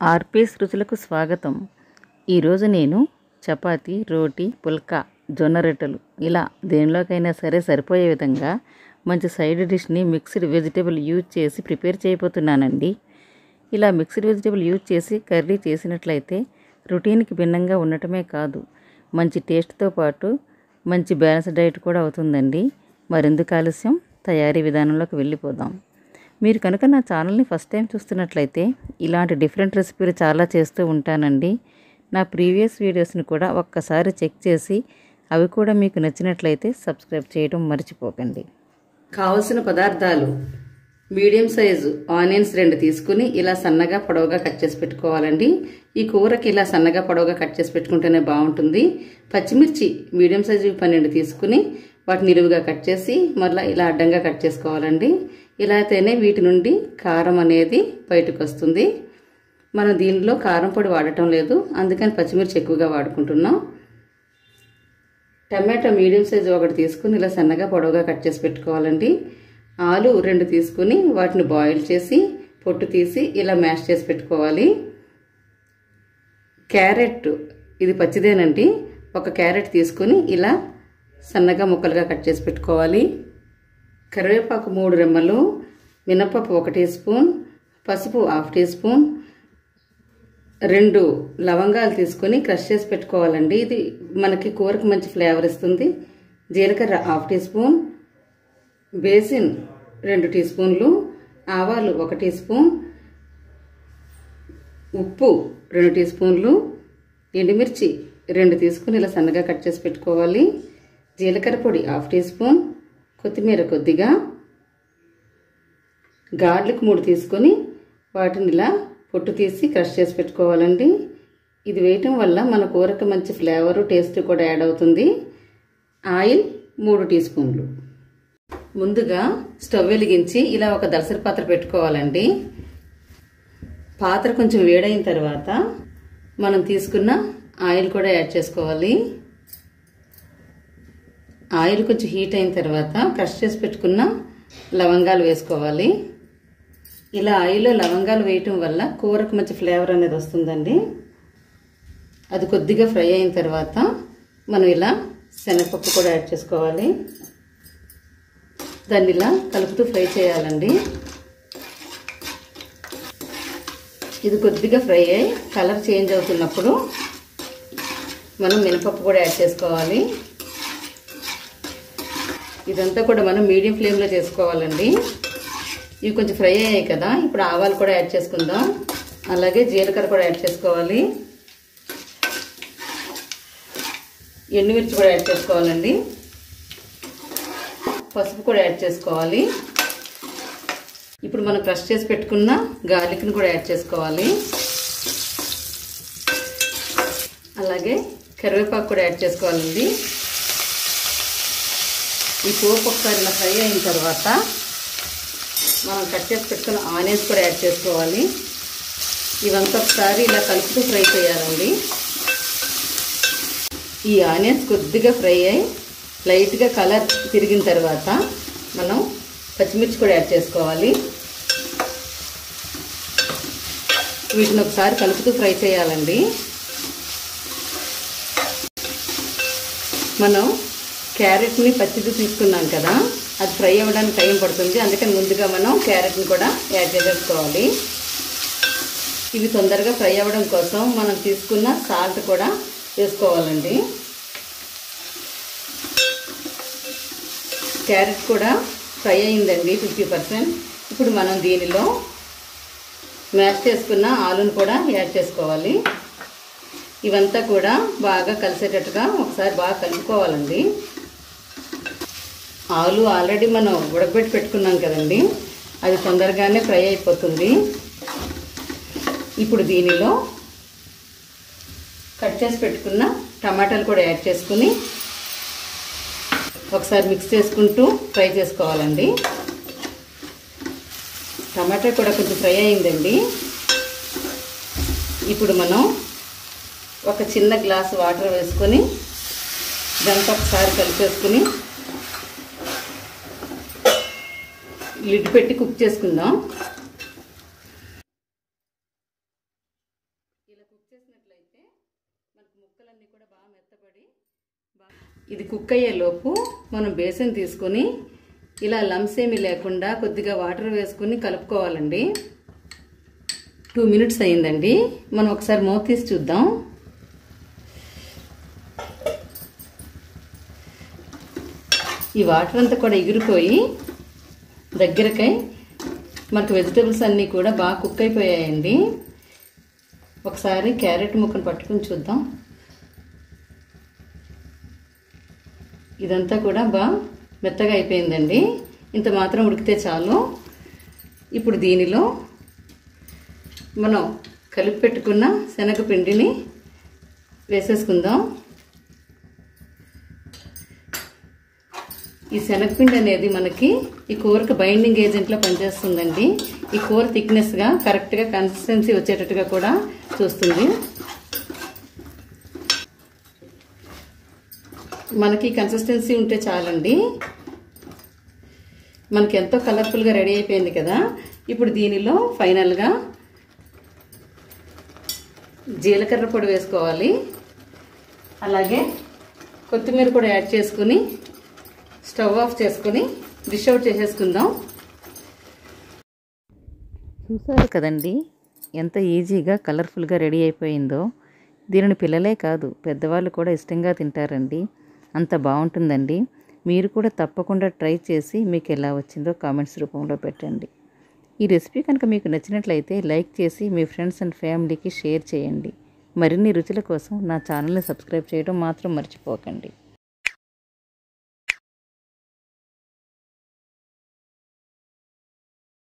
RPs రుచులకు స్వాగతం. ఈరోజు నేను చపాతీ, రోటీ, పుల్కా, జొన్న రొట్టెలు ఇలా దేనిలోకైనా సరే సరిపోయే విధంగా మంచి సైడ్ డిష్ని మిక్స్డ్ వెజిటేబుల్ యూజ్ చేసి ప్రిపేర్ చేయబోతున్నానండి. ఇలా మిక్స్డ్ వెజిటేబుల్ యూజ్ చేసి కర్రీ చేసినట్లయితే రొటీన్కి భిన్నంగా ఉండటమే కాదు, మంచి టేస్ట్తో పాటు మంచి బ్యాలెన్స్ డైట్ కూడా అవుతుందండి. మరెందుకు ఆలస్యం, తయారీ విధానంలోకి వెళ్ళిపోదాం. మీరు కనుక నా ఛానల్ని ఫస్ట్ టైం చూస్తున్నట్లయితే ఇలాంటి డిఫరెంట్ రెసిపీలు చాలా చేస్తూ ఉంటానండి. నా ప్రీవియస్ వీడియోస్ని కూడా ఒక్కసారి చెక్ చేసి అవి కూడా మీకు నచ్చినట్లయితే సబ్స్క్రైబ్ చేయడం మర్చిపోకండి. కావలసిన పదార్థాలు: మీడియం సైజు ఆనియన్స్ 2 తీసుకుని ఇలా సన్నగా పొడవుగా కట్ చేసి పెట్టుకోవాలండి. ఈ కూరకి ఇలా సన్నగా పొడవుగా కట్ చేసి పెట్టుకుంటేనే బాగుంటుంది. పచ్చిమిర్చి మీడియం సైజు 12 తీసుకుని వాటిని నిలువుగా కట్ చేసి మళ్ళీ ఇలా అడ్డంగా కట్ చేసుకోవాలండి. ఇలా అయితేనే వీటి నుండి కారం అనేది బయటకు వస్తుంది. మనం దీనిలో కారం పొడి వాడటం లేదు, అందుకని పచ్చిమిర్చి ఎక్కువగా వాడుకుంటున్నాం. టమాటో మీడియం సైజు 1 తీసుకుని ఇలా సన్నగా పొడవుగా కట్ చేసి పెట్టుకోవాలండి. ఆలు 2 తీసుకుని వాటిని బాయిల్ చేసి పొట్టు తీసి ఇలా మ్యాష్ చేసి పెట్టుకోవాలి. క్యారెట్ ఇది పచ్చిదేనండి. 1 క్యారెట్ తీసుకుని ఇలా సన్నగా ముక్కలుగా కట్ చేసి పెట్టుకోవాలి. కరివేపాకు 3 రెమ్మలు, మినపప్పు 1 టీ స్పూన్, పసుపు 1/2 టీ స్పూన్, 2 లవంగాలు తీసుకొని క్రష్ చేసి పెట్టుకోవాలండి. ఇది మనకి కూరకు మంచి ఫ్లేవర్ ఇస్తుంది. జీలకర్ర 1/2 టీ స్పూన్, బేసిన్ 2 టీ స్పూన్లు, ఆవాలు 1 టీ స్పూన్, ఉప్పు 2 టీ స్పూన్లు, ఎండుమిర్చి 2 తీసుకుని ఇలా సన్నగా కట్ చేసి పెట్టుకోవాలి. జీలకర్ర పొడి 1/2 టీ స్పూన్, కొత్తిమీర కొద్దిగా, గార్లిక్ 3 తీసుకొని వాటిని ఇలా పొట్టు తీసి క్రష్ చేసి పెట్టుకోవాలండి. ఇది వేయటం వల్ల మన కూరకు మంచి ఫ్లేవరు, టేస్ట్ కూడా యాడ్ అవుతుంది. ఆయిల్ 3 టీ స్పూన్లు. ముందుగా స్టవ్ వెలిగించి ఇలా ఒక దలసరి పాత్ర పెట్టుకోవాలండి. పాత్ర కొంచెం వేడైన తర్వాత మనం తీసుకున్న ఆయిల్ కూడా యాడ్ చేసుకోవాలి. ఆయిల్ కొంచెం హీట్ అయిన తర్వాత క్రష్ చేసి పెట్టుకున్న లవంగాలు వేసుకోవాలి. ఇలా ఆయిల్లో లవంగాలు వేయటం వల్ల కూరకు మంచి ఫ్లేవర్ అనేది వస్తుందండి. అది కొద్దిగా ఫ్రై అయిన తర్వాత మనం ఇలా శనగపప్పు కూడా యాడ్ చేసుకోవాలి. దాన్ని ఇలా కలుపుతూ ఫ్రై చేయాలండి. ఇది కొద్దిగా ఫ్రై అయ్యి కలర్ చేంజ్ అవుతున్నప్పుడు మనం మినపప్పు కూడా యాడ్ చేసుకోవాలి. ఇదంతా కూడా మనం మీడియం ఫ్లేమ్లో చేసుకోవాలండి. ఇవి కొంచెం ఫ్రై అయ్యాయి కదా, ఇప్పుడు ఆవాలు కూడా యాడ్ చేసుకుందాం. అలాగే జీలకర్ర కూడా యాడ్ చేసుకోవాలి. ఎండుమిర్చి కూడా యాడ్ చేసుకోవాలండి. పసుపు కూడా యాడ్ చేసుకోవాలి. ఇప్పుడు మనం క్రష్ చేసి పెట్టుకున్న గార్లిక్ని కూడా యాడ్ చేసుకోవాలి. అలాగే కరివేపాకు కూడా యాడ్ చేసుకోవాలండి. ఈ పోపు ఒకసారి ఇలా ఫ్రై అయిన తర్వాత మనం కట్ చేసి పెట్టుకున్న ఆనియన్స్ కూడా యాడ్ చేసుకోవాలి. ఇవంతా ఒకసారి ఇలా కలుపుతూ ఫ్రై చేయాలండి. ఈ ఆనియన్స్ కొద్దిగా ఫ్రై అయ్యి లైట్గా కలర్ తిరిగిన తర్వాత మనం పచ్చిమిర్చి కూడా యాడ్ చేసుకోవాలి. వీటిని ఒకసారి కలుపుతూ ఫ్రై చేయాలండి. మనం క్యారెట్ని పచ్చిది తీసుకున్నాం కదా, అది ఫ్రై అవ్వడానికి టైం పడుతుంది. అందుకని ముందుగా మనం క్యారెట్ని కూడా యాడ్ చేసుకోవాలి. ఇవి తొందరగా ఫ్రై అవ్వడం కోసం మనం తీసుకున్న సాల్ట్ కూడా వేసుకోవాలండి. క్యారెట్ కూడా ఫ్రై అయిందండి 50%. ఇప్పుడు మనం దీనిలో మ్యాష్ చేసుకున్న ఆలుని కూడా యాడ్ చేసుకోవాలి. ఇవంతా కూడా బాగా కలిసేటట్టుగా ఒకసారి బాగా కలుపుకోవాలండి. ఆలు ఆల్రెడీ మనం ఉడకబెట్టి పెట్టుకున్నాం కదండి, అది తొందరగానే ఫ్రై అయిపోతుంది. ఇప్పుడు దీనిలో కట్ చేసి పెట్టుకున్న టమాటాలు కూడా యాడ్ చేసుకుని ఒకసారి మిక్స్ చేసుకుంటూ ఫ్రై చేసుకోవాలండి. టమాటా కూడా కొంచెం ఫ్రై అయిందండి. ఇప్పుడు మనం ఒక చిన్న గ్లాసు వాటర్ వేసుకొని దాంతో ఒకసారి కలిపేసుకుని లిడ్ పెట్టి కుక్ చేసుకుందాం. కుక్ చేసినట్లయితే మనకు ముక్కలన్నీ కూడా బాగా మెత్తబడి ఇది కుక్ అయ్యేలోపు మనం బేసన్ తీసుకొని ఇలా లంప్స్ ఏమీ లేకుండా కొద్దిగా వాటర్ వేసుకుని కలుపుకోవాలండి. 2 minutes అయిందండి. మనం ఒకసారి మూత తీసి చూద్దాం. ఈ వాటర్ అంతా కూడా ఎగిరిపోయి దగ్గరకై మనకు వెజిటబుల్స్ అన్నీ కూడా బాగా కుక్ అయిపోయాయండి. ఒకసారి క్యారెట్ ముక్కను పట్టుకుని చూద్దాం. ఇదంతా కూడా బాగా మెత్తగా అయిపోయిందండి. ఇంత మాత్రం ఉడికితే చాలు. ఇప్పుడు దీనిలో మనం కలిపి పెట్టుకున్న శనగపిండిని వేసేసుకుందాం. ఈ శనగపిండి అనేది మనకి ఈ కూరకు బైండింగ్ ఏజెంట్లో పనిచేస్తుందండి. ఈ కూర థిక్నెస్గా కరెక్ట్గా కన్సిస్టెన్సీ వచ్చేటట్టుగా కూడా చూస్తుంది. మనకి కన్సిస్టెన్సీ ఉంటే చాలండి. మనకి ఎంతో కలర్ఫుల్గా రెడీ అయిపోయింది కదా. ఇప్పుడు దీనిలో ఫైనల్గా జీలకర్ర పొడి వేసుకోవాలి. అలాగే కొత్తిమీర కూడా యాడ్ చేసుకుని స్టవ్ ఆఫ్ చేసుకుని డిష్ అవుట్ చేసేసుకుందాం. చూసారు కదండి ఎంత ఈజీగా కలర్ఫుల్గా రెడీ అయిపోయిందో. దీనిని పిల్లలే కాదు పెద్దవాళ్ళు కూడా ఇష్టంగా తింటారండి. అంత బాగుంటుందండి. మీరు కూడా తప్పకుండా ట్రై చేసి మీకు ఎలా వచ్చిందో కామెంట్స్ రూపంలో పెట్టండి. ఈ రెసిపీ కనుక మీకు నచ్చినట్లయితే లైక్ చేసి మీ ఫ్రెండ్స్ అండ్ ఫ్యామిలీకి షేర్ చేయండి. మరిన్ని రుచుల కోసం నా ఛానల్ని సబ్స్క్రైబ్ చేయడం మాత్రం మర్చిపోకండి.